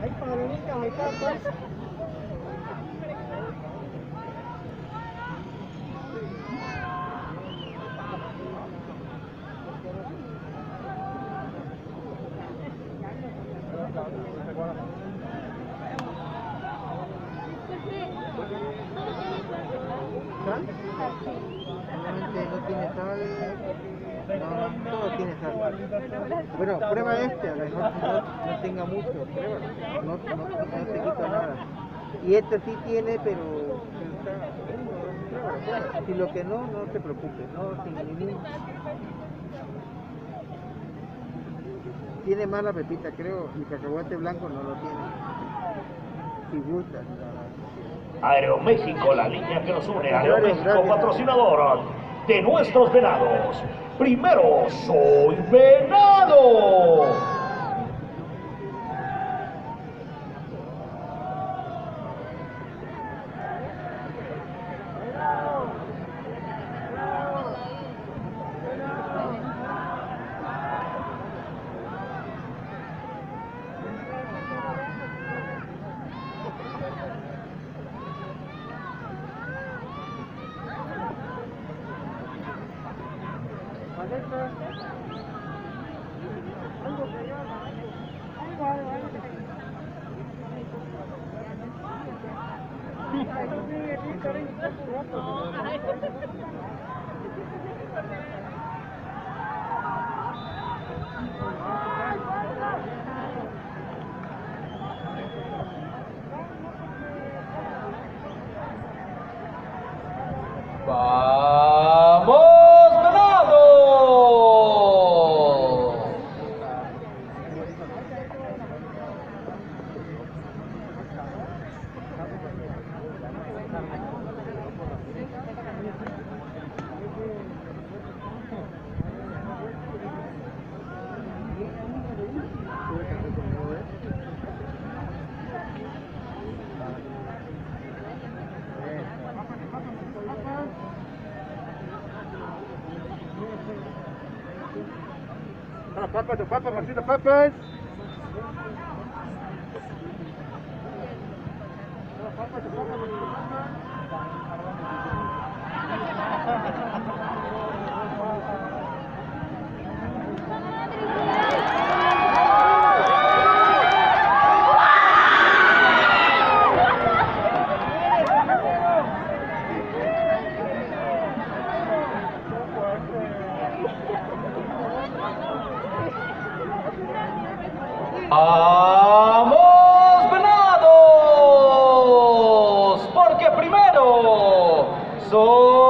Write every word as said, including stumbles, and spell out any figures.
Ay, Pablita, ay, Carlos. No tiene sal, no, todo tiene sal. Bueno, prueba este, a lo mejor no, no tenga mucho, pruébalo, no, no, no, no te quita nada. Y este sí tiene, pero, pero está, pruébalo, pruébalo. Si lo que no, no te preocupes, no, sin ningún... Tiene mala pepita, creo, el cacahuate blanco no lo tiene. Si gustas. Aeroméxico, la línea que nos une. Aeroméxico, patrocinador de nuestros venados. Primero, soy venado. ¡Vamos, Venados! Papas, de papas, Marcito, papas. Papas, de papas, Marcito, ¡Vamos, Venados! Porque primero soy